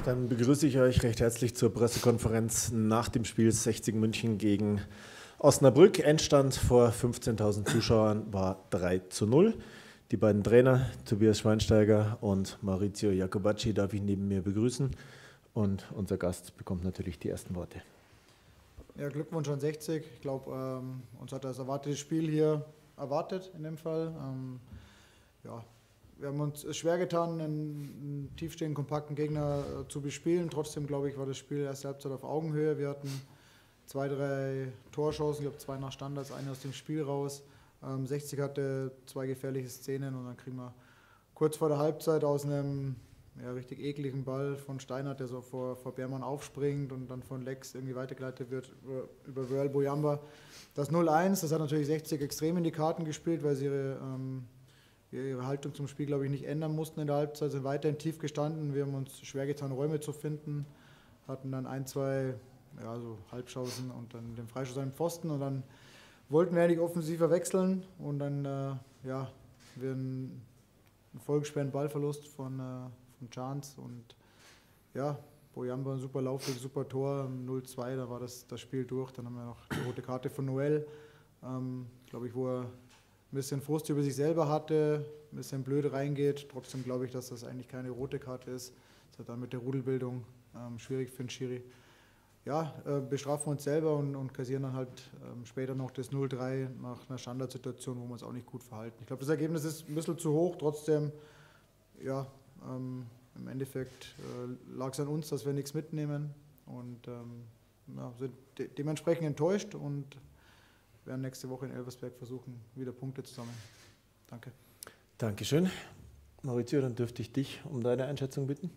Dann begrüße ich euch recht herzlich zur Pressekonferenz nach dem Spiel 60 München gegen Osnabrück. Endstand vor 15.000 Zuschauern war 3:0. Die beiden Trainer, Tobias Schweinsteiger und Maurizio Jacobacci, darf ich neben mir begrüßen. Und unser Gast bekommt natürlich die ersten Worte. Ja, Glückwunsch an 60. Ich glaube, uns hat das erwartete Spiel hier erwartet in dem Fall. Ja, wir haben uns schwer getan, einen tiefstehenden, kompakten Gegner zu bespielen. Trotzdem, glaube ich, war das Spiel erste Halbzeit auf Augenhöhe. Wir hatten 2, 3 Torchancen, ich glaube 2 nach Standards, eine aus dem Spiel raus. 60 hatte 2 gefährliche Szenen und dann kriegen wir kurz vor der Halbzeit aus einem richtig ekligen Ball von Steinert, der so vor Beermann aufspringt und dann von Lex irgendwie weitergeleitet wird über Wörl Bojamba. Das 0:1, das hat natürlich 60 extrem in die Karten gespielt, weil sie ihre Haltung zum Spiel, glaube ich, nicht ändern mussten in der Halbzeit, sind weiterhin tief gestanden. Wir haben uns schwer getan, Räume zu finden, hatten dann 1, 2 so Halbchancen und dann den Freischuss an den Pfosten und dann wollten wir eigentlich offensiver wechseln und dann wir einen folgenschweren Ballverlust von Chance und ja, Bojamba ein super Laufweg, super Tor, 0:2, da war das Spiel durch. Dann haben wir noch die rote Karte von Noel, glaube ich, wo er ein bisschen Frust über sich selber hatte, ein bisschen blöd reingeht. Trotzdem glaube ich, dass das eigentlich keine rote Karte ist. Das ist dann mit der Rudelbildung schwierig für den Schiri. Ja, bestrafen wir uns selber und kassieren dann halt später noch das 0:3 nach einer Standardsituation, wo wir uns auch nicht gut verhalten. Ich glaube, das Ergebnis ist ein bisschen zu hoch, trotzdem, ja, im Endeffekt lag es an uns, dass wir nichts mitnehmen und sind dementsprechend enttäuscht und werden nächste Woche in Elversberg versuchen, wieder Punkte zu sammeln. Danke. Dankeschön. Maurizio, dann dürfte ich dich um deine Einschätzung bitten.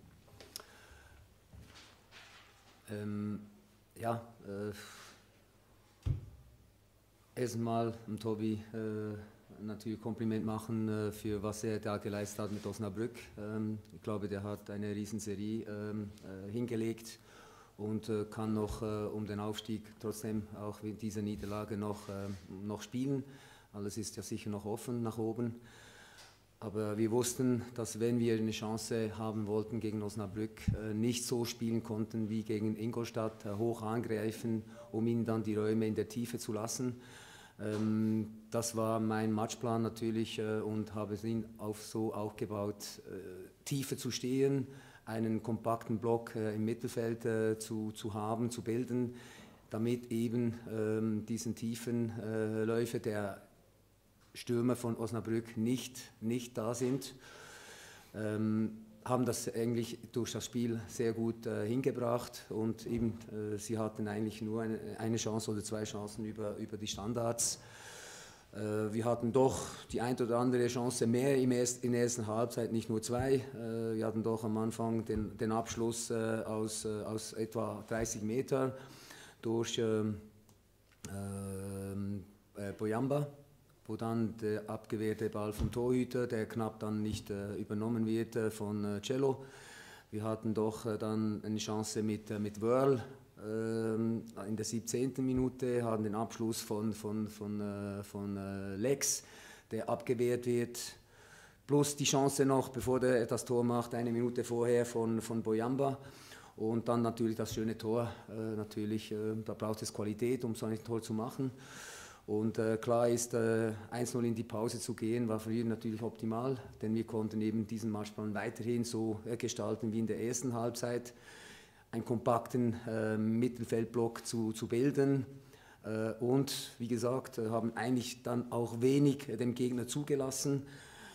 Erstmal Tobi natürlich Kompliment machen für was er da geleistet hat mit Osnabrück. Ich glaube, der hat eine Riesenserie hingelegt und kann noch um den Aufstieg trotzdem auch mit dieser Niederlage noch spielen. Alles ist ja sicher noch offen nach oben. Aber wir wussten, dass wenn wir eine Chance haben wollten gegen Osnabrück, nicht so spielen konnten wie gegen Ingolstadt, hoch angreifen, um ihnen dann die Räume in der Tiefe zu lassen. Das war mein Matchplan natürlich und habe es ihn so aufgebaut, Tiefe zu stehen, einen kompakten Block im Mittelfeld zu haben, zu bilden, damit eben diesen tiefen Läufe der Stürmer von Osnabrück nicht da sind. Haben das eigentlich durch das Spiel sehr gut hingebracht und eben sie hatten eigentlich nur eine Chance oder 2 Chancen über die Standards. Wir hatten doch die ein oder andere Chance mehr in der ersten Halbzeit, nicht nur 2. Wir hatten doch am Anfang den Abschluss aus etwa 30 Meter durch Bojamba, wo dann der abgewehrte Ball vom Torhüter, der knapp dann nicht übernommen wird von Cello. Wir hatten doch dann eine Chance mit Wörl in der 17. Minute, hatten den Abschluss von Lex, der abgewehrt wird, plus die Chance noch, bevor der das Tor macht, 1 Minute vorher von Bojamba. Und dann natürlich das schöne Tor, da braucht es Qualität, um so ein Tor zu machen. Und klar ist, 1:0 in die Pause zu gehen, war für ihn natürlich optimal, denn wir konnten eben diesen Matchplan weiterhin so gestalten wie in der ersten Halbzeit, einen kompakten Mittelfeldblock zu bilden und wie gesagt, haben eigentlich dann auch wenig dem Gegner zugelassen.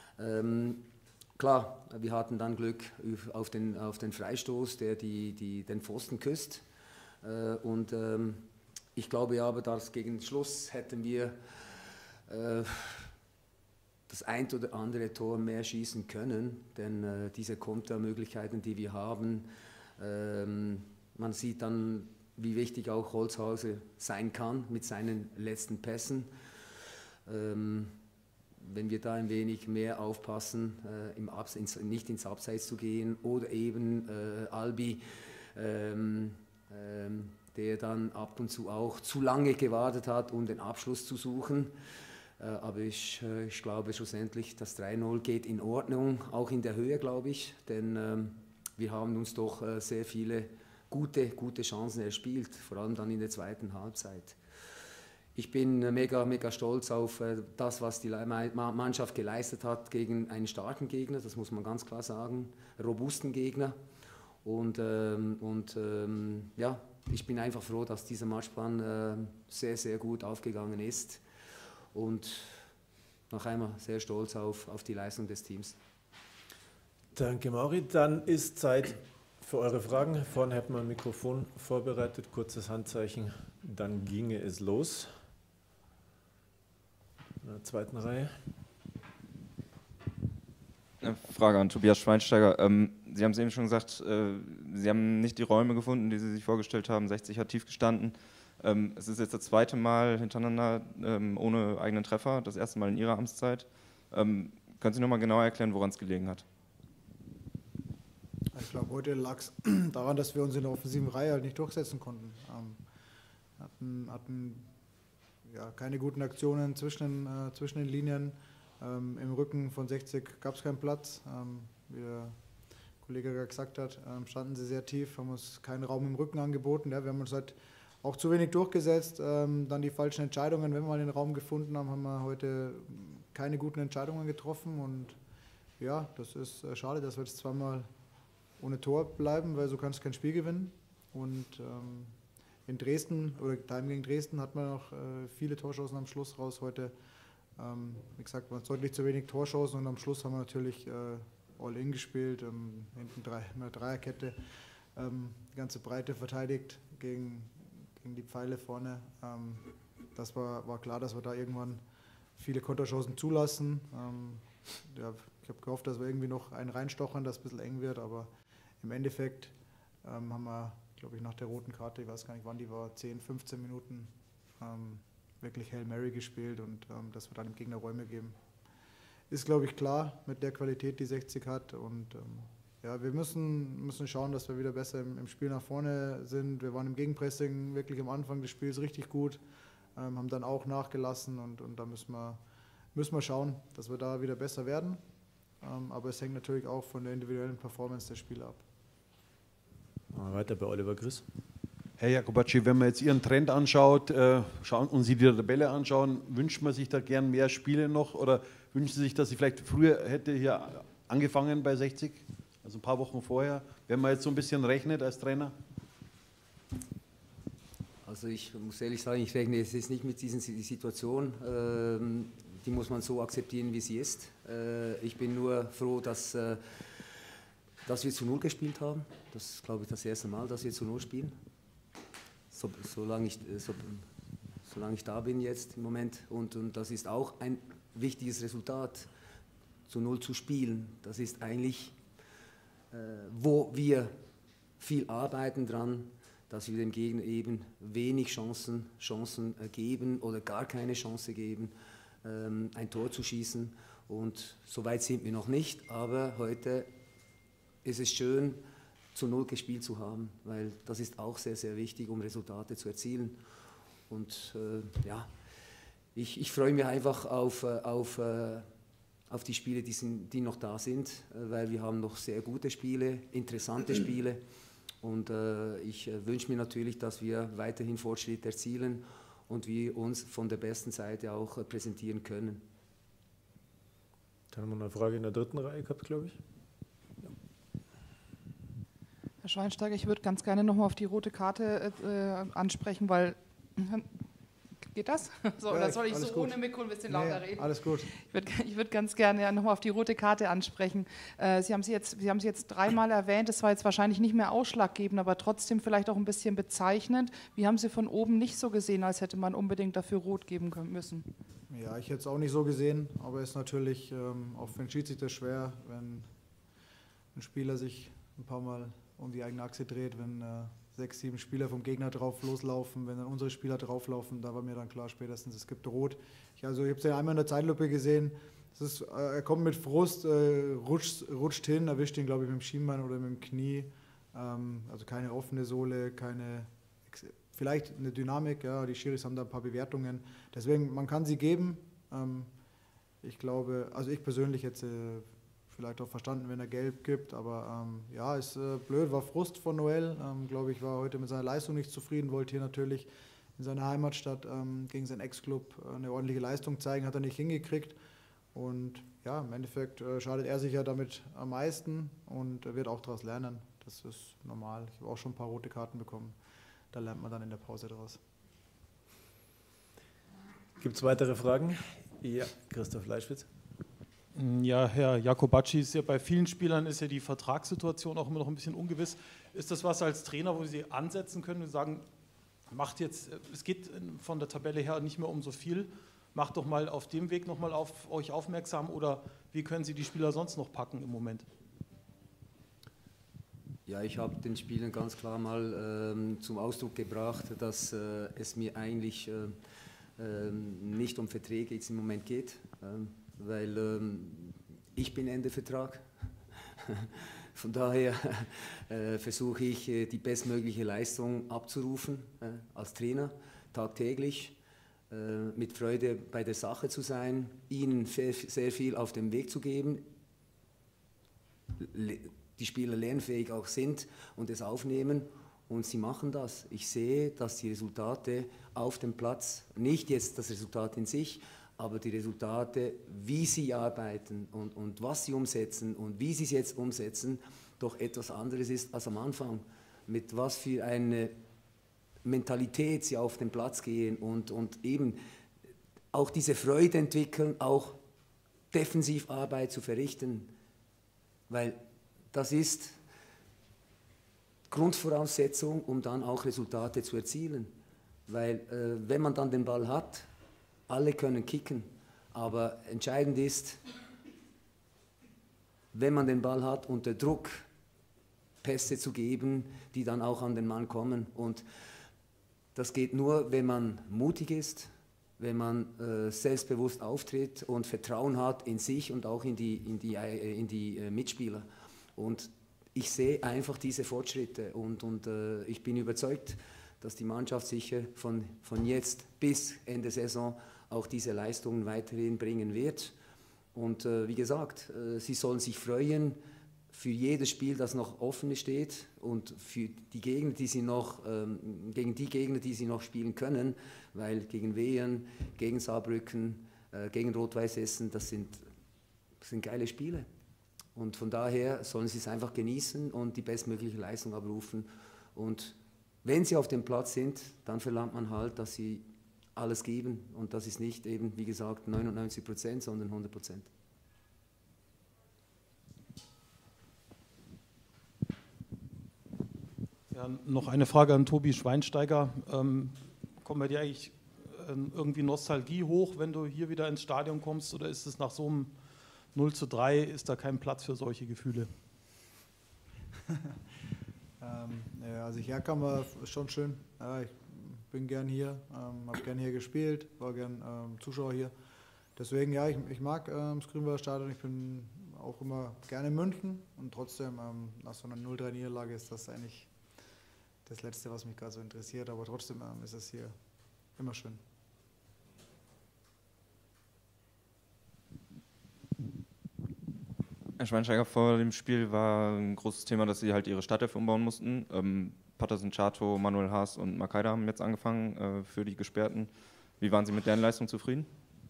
Klar, wir hatten dann Glück auf den Freistoß, der den Pfosten küsst und ich glaube aber, dass gegen Schluss hätten wir das ein oder andere Tor mehr schießen können, denn diese Kontermöglichkeiten, die wir haben, man sieht dann, wie wichtig auch Holzhauser sein kann mit seinen letzten Pässen. Wenn wir da ein wenig mehr aufpassen, nicht ins Abseits zu gehen oder eben Albi, der dann ab und zu auch zu lange gewartet hat, um den Abschluss zu suchen. Aber ich glaube schlussendlich, das 3:0 geht in Ordnung, auch in der Höhe, glaube ich, denn wir haben uns doch sehr viele gute Chancen erspielt, vor allem dann in der zweiten Halbzeit. Ich bin mega stolz auf das, was die Mannschaft geleistet hat gegen einen starken Gegner, das muss man ganz klar sagen, robusten Gegner. Und ja, ich bin einfach froh, dass dieser Matchplan sehr gut aufgegangen ist und noch einmal sehr stolz auf die Leistung des Teams. Danke, Mauri. Dann ist Zeit für eure Fragen. Vorne hätten wir ein Mikrofon vorbereitet, kurzes Handzeichen, dann ginge es los. In der zweiten Reihe. Eine Frage an Tobias Schweinsteiger. Sie haben es eben schon gesagt, Sie haben nicht die Räume gefunden, die Sie sich vorgestellt haben. 60 hat tief gestanden. Es ist jetzt das zweite Mal hintereinander ohne eigenen Treffer, das erste Mal in Ihrer Amtszeit. Können Sie noch mal genauer erklären, woran es gelegen hat? Ich glaube, heute lag es daran, dass wir uns in der offensiven Reihe halt nicht durchsetzen konnten. Hatten ja, keine guten Aktionen zwischen den Linien. Im Rücken von 60 gab es keinen Platz. Wie der Kollege gerade gesagt hat, standen sie sehr tief, haben uns keinen Raum im Rücken angeboten. Ja, wir haben uns halt auch zu wenig durchgesetzt. Dann die falschen Entscheidungen, wenn wir mal den Raum gefunden haben, haben wir heute keine guten Entscheidungen getroffen. Und ja, das ist schade, dass wir jetzt zweimal ohne Tor bleiben, weil so kannst du kein Spiel gewinnen. Und in Dresden oder daheim gegen Dresden hat man noch viele Torchancen am Schluss raus. Heute, wie gesagt, waren es deutlich zu wenig Torchancen und am Schluss haben wir natürlich All-In gespielt, hinten eine Dreierkette, die ganze Breite verteidigt gegen die Pfeile vorne. Das war klar, dass wir da irgendwann viele Konterchancen zulassen. Ja, ich habe gehofft, dass wir irgendwie noch einen reinstochern, dass es ein bisschen eng wird, aber im Endeffekt haben wir, glaube ich, nach der roten Karte, ich weiß gar nicht wann die war, 10, 15 Minuten wirklich Hail Mary gespielt und dass wir dann dem Gegner Räume geben. Ist, glaube ich, klar mit der Qualität, die 60 hat und ja, wir müssen schauen, dass wir wieder besser im Spiel nach vorne sind. Wir waren im Gegenpressing wirklich am Anfang des Spiels richtig gut, haben dann auch nachgelassen und da müssen wir schauen, dass wir da wieder besser werden. Aber es hängt natürlich auch von der individuellen Performance der Spieler ab. Weiter bei Oliver Griss. Herr Jakobacci, wenn man jetzt Ihren Trend anschaut und Sie die Tabelle anschauen, wünscht man sich da gern mehr Spiele noch oder wünschen Sie sich, dass Sie vielleicht früher hätte hier angefangen bei 60, also ein paar Wochen vorher, wenn man jetzt so ein bisschen rechnet als Trainer? Also ich muss ehrlich sagen, ich rechne es ist nicht mit dieser Situation, die muss man so akzeptieren, wie sie ist. Ich bin nur froh, dass wir zu 0 gespielt haben. Das ist, glaube ich, das erste Mal, dass wir zu 0 spielen. Solange ich da bin jetzt im Moment. Und das ist auch ein wichtiges Resultat, zu 0 zu spielen. Das ist eigentlich, wo wir viel arbeiten dran, dass wir dem Gegner eben wenig Chancen geben oder gar keine Chance geben, ein Tor zu schießen. Und so weit sind wir noch nicht, aber heute ist es schön, zu 0 gespielt zu haben, weil das ist auch sehr wichtig, um Resultate zu erzielen. Und ja, ich freue mich einfach auf die Spiele, die noch da sind, weil wir haben noch sehr gute Spiele, interessante Spiele. Und ich wünsche mir natürlich, dass wir weiterhin Fortschritt erzielen und wir uns von der besten Seite auch präsentieren können. Dann haben wir eine Frage in der dritten Reihe gehabt, glaube ich. Herr Schweinsteiger, ich würde ganz gerne nochmal auf die rote Karte ansprechen, weil... Geht das? So, oder soll ich so gut ohne Mikro ein bisschen lauter reden? Alles gut. Ich würde ganz gerne nochmal auf die rote Karte ansprechen. Sie haben sie jetzt dreimal erwähnt, das war jetzt wahrscheinlich nicht mehr ausschlaggebend, aber trotzdem vielleicht auch ein bisschen bezeichnend. Wie haben Sie von oben nicht so gesehen, als hätte man unbedingt dafür rot geben müssen? Ja, ich hätte es auch nicht so gesehen, aber es ist natürlich auch für den Schiedsrichter schwer, wenn ein Spieler sich ein paar Mal um die eigene Achse dreht, wenn 6, 7 Spieler vom Gegner drauf loslaufen, wenn dann unsere Spieler drauflaufen, da war mir dann klar spätestens, es gibt Rot. Ich habe es ja einmal in der Zeitlupe gesehen, er kommt mit Frust, rutscht hin, erwischt ihn, glaube ich, mit dem Schienbein oder mit dem Knie. Also keine offene Sohle, vielleicht eine Dynamik, ja, die Schiris haben da ein paar Bewertungen. Deswegen, man kann sie geben. Ich glaube, also ich persönlich hätte vielleicht auch verstanden, wenn er gelb gibt, aber ja, ist blöd, war Frust von Noel, glaube ich, war heute mit seiner Leistung nicht zufrieden, wollte hier natürlich in seiner Heimatstadt gegen seinen Ex-Club eine ordentliche Leistung zeigen, hat er nicht hingekriegt und ja, im Endeffekt schadet er sich ja damit am meisten und wird auch daraus lernen, das ist normal, ich habe auch schon ein paar rote Karten bekommen, da lernt man dann in der Pause daraus. Gibt es weitere Fragen? Ja, Christoph Leischwitz. Ja, Herr Jacobacci, ist ja bei vielen Spielern ist ja die Vertragssituation auch immer noch ein bisschen ungewiss. Ist das was als Trainer, wo Sie ansetzen können und sagen, macht jetzt, es geht von der Tabelle her nicht mehr um so viel, macht doch mal auf dem Weg nochmal auf euch aufmerksam oder wie können Sie die Spieler sonst noch packen im Moment? Ja, ich habe den Spielern ganz klar mal zum Ausdruck gebracht, dass es mir eigentlich nicht um Verträge jetzt im Moment geht, weil ich bin Ende Vertrag. Von daher versuche ich die bestmögliche Leistung abzurufen als Trainer, tagtäglich, mit Freude bei der Sache zu sein, ihnen sehr viel auf den Weg zu geben, die Spieler lernfähig auch sind und es aufnehmen. Und sie machen das. Ich sehe, dass die Resultate auf dem Platz, nicht jetzt das Resultat in sich, aber die Resultate, wie sie arbeiten und was sie umsetzen und wie sie es jetzt umsetzen, doch etwas anderes ist als am Anfang. Mit was für eine Mentalität sie auf den Platz gehen und eben auch diese Freude entwickeln, auch Defensivarbeit zu verrichten. Weil das ist Grundvoraussetzung, um dann auch Resultate zu erzielen. Weil wenn man dann den Ball hat, alle können kicken, aber entscheidend ist, wenn man den Ball hat, unter Druck Pässe zu geben, die dann auch an den Mann kommen. Und das geht nur, wenn man mutig ist, wenn man selbstbewusst auftritt und Vertrauen hat in sich und auch in die Mitspieler. Und ich sehe einfach diese Fortschritte und ich bin überzeugt, dass die Mannschaft sicher von jetzt bis Ende Saison auch diese Leistungen weiterhin bringen wird. Und wie gesagt, sie sollen sich freuen für jedes Spiel, das noch offen steht und für die Gegner, die sie noch, gegen die Gegner, die sie noch spielen können, weil gegen Wehen, gegen Saarbrücken, gegen Rot-Weiß Essen, das sind geile Spiele. Und von daher sollen sie es einfach genießen und die bestmögliche Leistung abrufen. Und wenn sie auf dem Platz sind, dann verlangt man halt, dass sie alles geben. Und das ist nicht eben, wie gesagt, 99%, sondern 100%. Ja, noch eine Frage an Tobi Schweinsteiger. Kommt bei dir eigentlich irgendwie Nostalgie hoch, wenn du hier wieder ins Stadion kommst? Oder ist es nach so einem 0:3, ist da kein Platz für solche Gefühle? Ja, als ich herkam, war schon schön. Ja, ich bin gern hier, habe gern hier gespielt, war gern Zuschauer hier. Deswegen, ja, ich mag das Grünwalder Stadion. Ich bin auch immer gerne in München und trotzdem nach so einer 0:3-Niederlage ist das eigentlich das Letzte, was mich gerade so interessiert. Aber trotzdem ist es hier immer schön. Herr Schweinsteiger, vor dem Spiel war ein großes Thema, dass Sie halt Ihre Startelf umbauen mussten. Patterson, Chato, Manuel Haas und Makaida haben jetzt angefangen für die Gesperrten. Wie waren Sie mit deren Leistung zufrieden?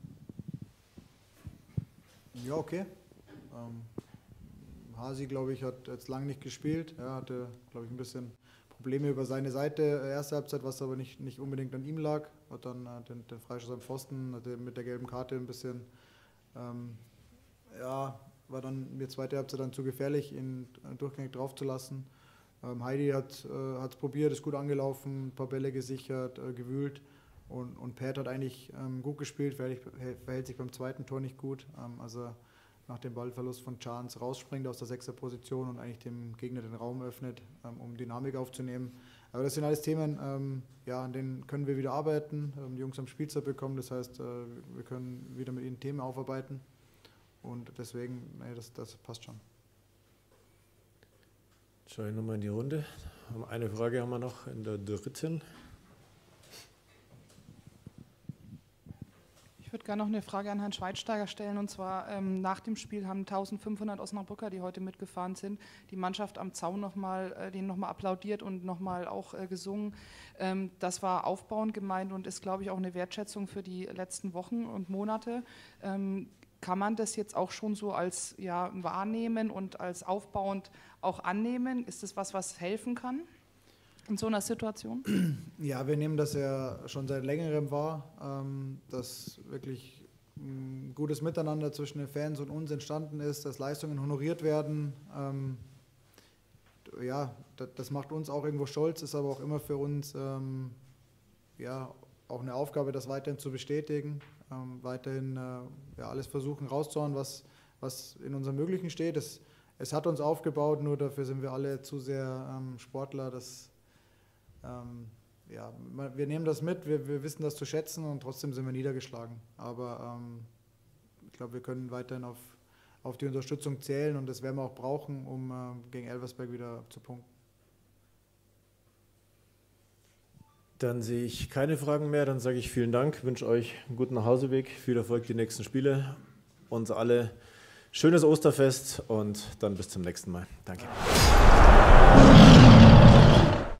Ja, okay. Hasi, glaube ich, hat jetzt lange nicht gespielt. Er hatte, glaube ich, ein bisschen Probleme über seine Seite, erste Halbzeit, was aber nicht unbedingt an ihm lag. Hat dann den Freischuss am Pfosten, hatte mit der gelben Karte ein bisschen, war dann in der zweiten Halbzeit dann zu gefährlich, ihn durchgängig drauf zu lassen. Heidi hat es probiert, ist gut angelaufen, ein paar Bälle gesichert, gewühlt und Pat hat eigentlich gut gespielt, verhält sich beim zweiten Tor nicht gut. Also nach dem Ballverlust von Chance rausspringt aus der 6er Position und eigentlich dem Gegner den Raum öffnet, um Dynamik aufzunehmen. Aber das sind alles Themen, an denen können wir wieder arbeiten. Die Jungs haben Spielzeit bekommen, das heißt, wir können wieder mit ihnen Themen aufarbeiten. Und deswegen, das passt schon. Schaue ich nochmal in die Runde. Eine Frage haben wir noch in der dritten. würde gerne noch eine Frage an Herrn Schweitsteiger stellen. Und zwar nach dem Spiel haben 1500 Osnabrücker, die heute mitgefahren sind, die Mannschaft am Zaun denen nochmal applaudiert und nochmal auch gesungen. Das war aufbauend gemeint und ist, glaube ich, auch eine Wertschätzung für die letzten Wochen und Monate. Kann man das jetzt auch schon so als wahrnehmen und als aufbauend auch annehmen? Ist das was helfen kann in so einer Situation? Ja, wir nehmen das ja schon seit längerem wahr, dass wirklich ein gutes Miteinander zwischen den Fans und uns entstanden ist, dass Leistungen honoriert werden. Ja, das macht uns auch irgendwo stolz, ist aber auch immer für uns auch eine Aufgabe, das weiterhin zu bestätigen, weiterhin alles versuchen rauszuhauen, was in unserem Möglichen steht. Es hat uns aufgebaut, nur dafür sind wir alle zu sehr Sportler. Wir nehmen das mit, wir wissen das zu schätzen und trotzdem sind wir niedergeschlagen. Aber ich glaube, wir können weiterhin auf die Unterstützung zählen und das werden wir auch brauchen, um gegen Elversberg wieder zu punkten. Dann sehe ich keine Fragen mehr, dann sage ich vielen Dank, wünsche euch einen guten Nachhauseweg, viel Erfolg die nächsten Spiele, uns alle schönes Osterfest und dann bis zum nächsten Mal. Danke.